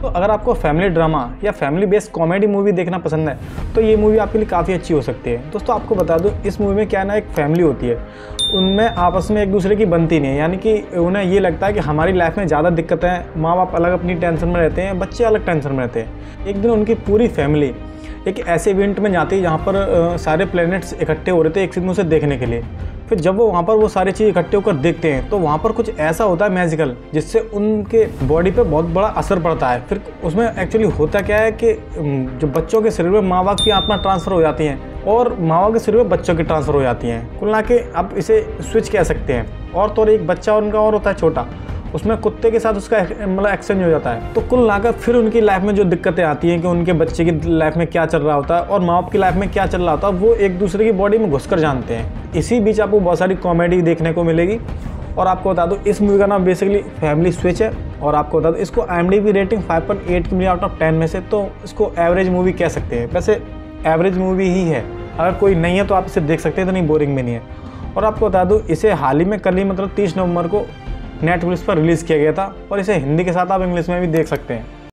दोस्तों अगर आपको फैमिली ड्रामा या फैमिली बेस्ड कॉमेडी मूवी देखना पसंद है तो ये मूवी आपके लिए काफ़ी अच्छी हो सकती है। दोस्तों आपको बता दूं, इस मूवी में क्या है ना, एक फैमिली होती है, उनमें आपस में एक दूसरे की बनती नहीं है, यानी कि उन्हें ये लगता है कि हमारी लाइफ में ज़्यादा दिक्कतें हैं, माँ बाप अलग अपनी टेंशन में रहते हैं, बच्चे अलग टेंशन में रहते हैं। एक दिन उनकी पूरी फैमिली एक ऐसे इवेंट में जाती है जहाँ पर सारे प्लैनेट्स इकट्ठे हो रहे थे एक दूसरे से देखने के लिए। फिर जब वो वहाँ पर वो सारी चीज़ इकट्ठे होकर देखते हैं तो वहाँ पर कुछ ऐसा होता है मैजिकल, जिससे उनके बॉडी पे बहुत बड़ा असर पड़ता है। फिर उसमें एक्चुअली होता क्या है कि जो बच्चों के शरीर में माँ बाप की आत्मा ट्रांसफ़र हो जाती हैं और माँ बाप के शरीर में बच्चों की ट्रांसफ़र हो जाती हैं। कुल मिला के आप इसे स्विच कह सकते हैं। और तो एक बच्चा और उनका और होता है छोटा, उसमें कुत्ते के साथ उसका मतलब एक्सचेंज हो जाता है। तो कुल मिलाकर फिर उनकी लाइफ में जो दिक्कतें आती हैं कि उनके बच्चे की लाइफ में क्या चल रहा होता है और माँ बाप की लाइफ में क्या चल रहा होता है, वो एक दूसरे की बॉडी में घुसकर जानते हैं। इसी बीच आपको बहुत सारी कॉमेडी देखने को मिलेगी। और आपको बता दूं, इस मूवी का नाम बेसिकली फैमिली स्विच है। और आपको बता दूं, इसको IMDb रेटिंग 5.8 मिली आउट ऑफ 10 में से, तो इसको एवरेज मूवी कह सकते हैं। वैसे एवरेज मूवी ही है, अगर कोई नहीं है तो आप इसे देख सकते हैं, तो नहीं बोरिंग में नहीं है। और आपको बता दूं, इसे हाल ही में कल ही मतलब 30 नवंबर को नेटफ्लिक्स पर रिलीज़ किया गया था और इसे हिंदी के साथ आप इंग्लिश में भी देख सकते हैं।